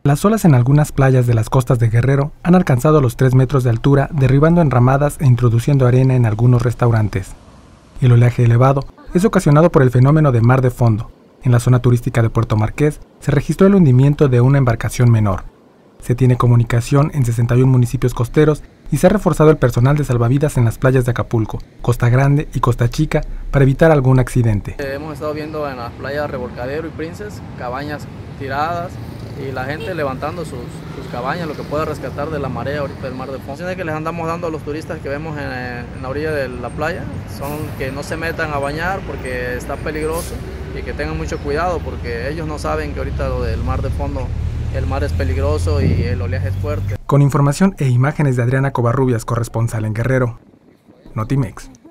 Las olas en algunas playas de las costas de Guerrero han alcanzado los 3 metros de altura, derribando enramadas e introduciendo arena en algunos restaurantes. El oleaje elevado es ocasionado por el fenómeno de mar de fondo. En la zona turística de Puerto Marqués se registró el hundimiento de una embarcación menor. Se tiene comunicación en 61 municipios costeros y se ha reforzado el personal de salvavidas en las playas de Acapulco, Costa Grande y Costa Chica para evitar algún accidente. Hemos estado viendo en las playas Revolcadero y Princess cabañas tiradas y la gente levantando sus cabañas, lo que pueda rescatar de la marea ahorita del mar de fondo. Las que les andamos dando a los turistas que vemos en la orilla de la playa son que no se metan a bañar porque está peligroso y que tengan mucho cuidado porque ellos no saben que ahorita lo del mar de fondo, el mar es peligroso y el oleaje es fuerte. Con información e imágenes de Adriana Covarrubias, corresponsal en Guerrero, Notimex.